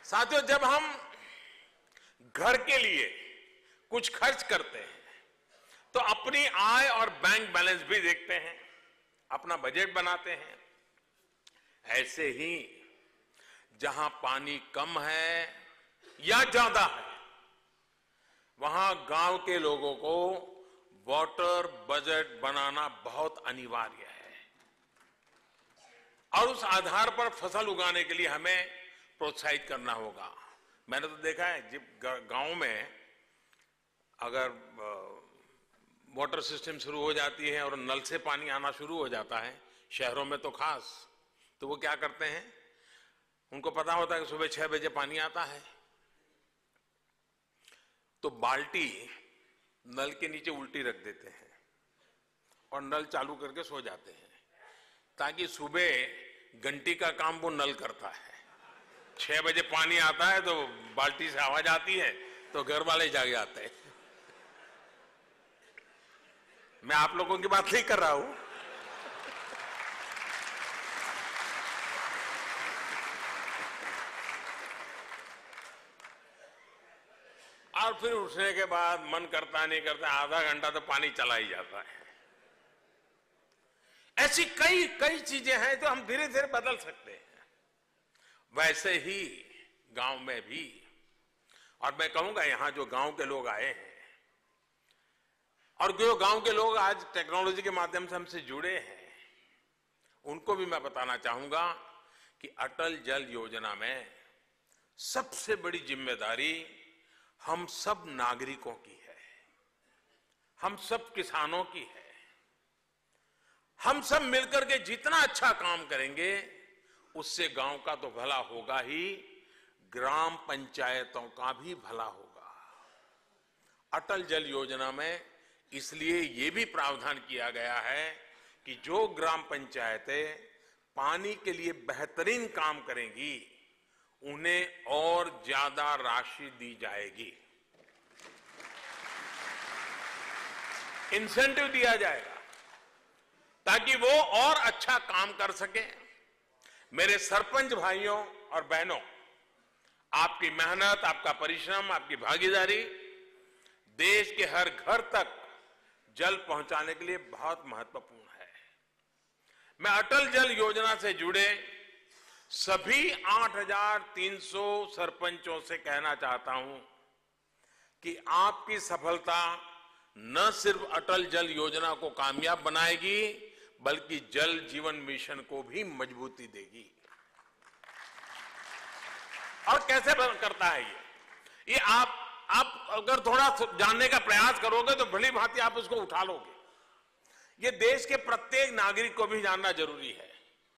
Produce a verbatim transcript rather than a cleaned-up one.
साथियों, जब हम घर के लिए कुछ खर्च करते हैं तो अपनी आय और बैंक बैलेंस भी देखते हैं, अपना बजट बनाते हैं। ऐसे ही जहां पानी कम है या ज्यादा है, वहां गांव के लोगों को वाटर बजट बनाना बहुत अनिवार्य है और उस आधार पर फसल उगाने के लिए हमें प्रोत्साहित करना होगा। मैंने तो देखा है, जब गांव में अगर वाटर सिस्टम शुरू हो जाती है और नल से पानी आना शुरू हो जाता है, शहरों में तो खास, तो वो क्या करते हैं, उनको पता होता है कि सुबह छह बजे पानी आता है, तो बाल्टी नल के नीचे उल्टी रख देते हैं और नल चालू करके सो जाते हैं, ताकि सुबह घंटी का काम वो नल करता है। छह बजे पानी आता है तो बाल्टी से आवाज आती है तो घर वाले जाग जाते हैं। मैं आप लोगों की बात नहीं कर रहा हूं। और फिर उठने के बाद मन करता नहीं करता, आधा घंटा तो पानी चला ही जाता है। ऐसी कई कई चीजें हैं तो हम धीरे धीरे बदल सकते हैं। वैसे ही गांव में भी, और मैं कहूंगा यहां जो गांव के लोग आए हैं और जो गांव के लोग आज टेक्नोलॉजी के माध्यम से हमसे जुड़े हैं, उनको भी मैं बताना चाहूंगा कि अटल जल योजना में सबसे बड़ी जिम्मेदारी हम सब नागरिकों की है, हम सब किसानों की है। हम सब मिलकर के जितना अच्छा काम करेंगे उससे गांव का तो भला होगा ही, ग्राम पंचायतों का भी भला होगा। अटल जल योजना में इसलिए ये भी प्रावधान किया गया है कि जो ग्राम पंचायतें पानी के लिए बेहतरीन काम करेंगी उन्हें और ज्यादा राशि दी जाएगी, इंसेंटिव दिया जाएगा ताकि वो और अच्छा काम कर सके। मेरे सरपंच भाइयों और बहनों, आपकी मेहनत, आपका परिश्रम, आपकी भागीदारी देश के हर घर तक जल पहुंचाने के लिए बहुत महत्वपूर्ण है। मैं अटल जल योजना से जुड़े सभी आठ हजार तीन सौ सरपंचों से कहना चाहता हूं कि आपकी सफलता न सिर्फ अटल जल योजना को कामयाब बनाएगी बल्कि जल जीवन मिशन को भी मजबूती देगी। और कैसे करता है ये ये आप आप अगर थोड़ा जानने का प्रयास करोगे तो भली भांति आप उसको उठा लोगे। ये देश के प्रत्येक नागरिक को भी जानना जरूरी है।